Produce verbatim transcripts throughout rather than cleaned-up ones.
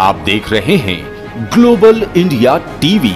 आप देख रहे हैं ग्लोबल इंडिया टीवी।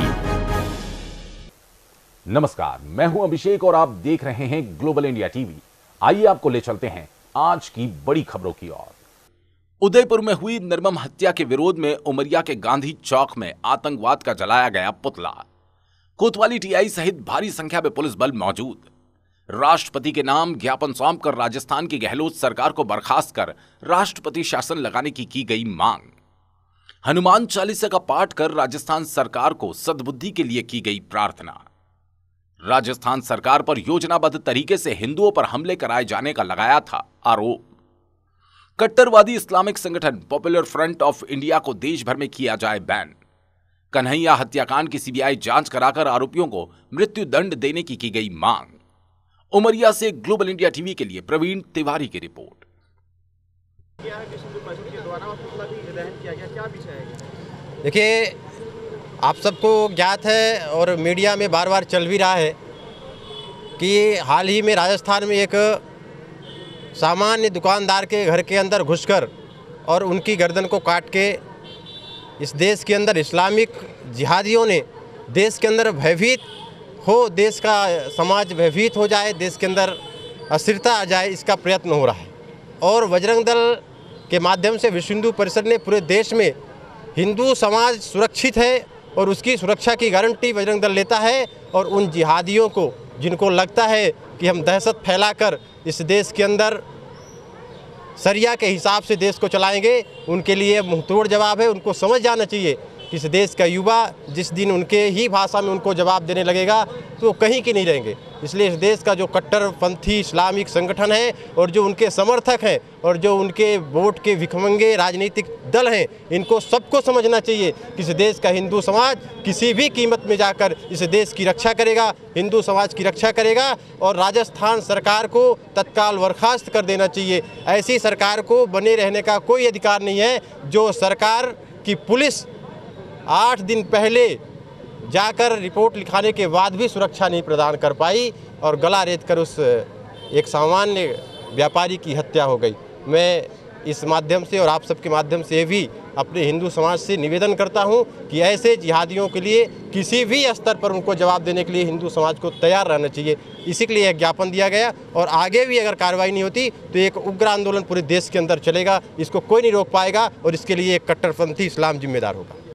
नमस्कार, मैं हूं अभिषेक और आप देख रहे हैं ग्लोबल इंडिया टीवी। आइए आपको ले चलते हैं आज की बड़ी खबरों की ओर। उदयपुर में हुई निर्मम हत्या के विरोध में उमरिया के गांधी चौक में आतंकवाद का जलाया गया पुतला। कोतवाली टीआई सहित भारी संख्या में पुलिस बल मौजूद। राष्ट्रपति के नाम ज्ञापन सौंपकर राजस्थान की गहलोत सरकार को बर्खास्त कर राष्ट्रपति शासन लगाने की की गई मांग। हनुमान चालीसा का पाठ कर राजस्थान सरकार को सद्बुद्धि के लिए की गई प्रार्थना। राजस्थान सरकार पर योजनाबद्ध तरीके से हिंदुओं पर हमले कराए जाने का लगाया था आरोप। कट्टरवादी इस्लामिक संगठन पॉपुलर फ्रंट ऑफ इंडिया को देश भर में किया जाए बैन। कन्हैया हत्याकांड की सीबीआई जांच कराकर आरोपियों को मृत्यु दंड देने की की गई मांग। उमरिया से ग्लोबल इंडिया टीवी के लिए प्रवीण तिवारी की रिपोर्ट। देखिए, आप सबको ज्ञात है और मीडिया में बार बार चल भी रहा है कि हाल ही में राजस्थान में एक सामान्य दुकानदार के घर के अंदर घुसकर और उनकी गर्दन को काट के इस देश के अंदर इस्लामिक जिहादियों ने देश के अंदर भयभीत हो, देश का समाज भयभीत हो जाए, देश के अंदर अस्थिरता आ जाए, इसका प्रयत्न हो रहा है। और बजरंग दल के माध्यम से विश्व हिंदू परिषद ने पूरे देश में हिंदू समाज सुरक्षित है और उसकी सुरक्षा की गारंटी बजरंग दल लेता है। और उन जिहादियों को जिनको लगता है कि हम दहशत फैलाकर इस देश के अंदर शरिया के हिसाब से देश को चलाएंगे, उनके लिए मुंहतोड़ जवाब है। उनको समझ जाना चाहिए कि इस देश का युवा जिस दिन उनके ही भाषा में उनको जवाब देने लगेगा तो कहीं के नहीं रहेंगे। इसलिए इस देश का जो कट्टरपंथी इस्लामिक संगठन है और जो उनके समर्थक हैं और जो उनके वोट के भिखमंगे राजनीतिक दल हैं, इनको सबको समझना चाहिए कि इस देश का हिंदू समाज किसी भी कीमत में जाकर इस देश की रक्षा करेगा, हिंदू समाज की रक्षा करेगा। और राजस्थान सरकार को तत्काल बर्खास्त कर देना चाहिए। ऐसी सरकार को बने रहने का कोई अधिकार नहीं है जो सरकार की पुलिस आठ दिन पहले जाकर रिपोर्ट लिखाने के बाद भी सुरक्षा नहीं प्रदान कर पाई और गला रेत कर उस एक सामान्य व्यापारी की हत्या हो गई। मैं इस माध्यम से और आप सबके माध्यम से भी अपने हिंदू समाज से निवेदन करता हूं कि ऐसे जिहादियों के लिए किसी भी स्तर पर उनको जवाब देने के लिए हिंदू समाज को तैयार रहना चाहिए। इसी के लिए एक ज्ञापन दिया गया और आगे भी अगर कार्रवाई नहीं होती तो एक उग्र आंदोलन पूरे देश के अंदर चलेगा। इसको कोई नहीं रोक पाएगा और इसके लिए एक कट्टरपंथी इस्लाम जिम्मेदार होगा।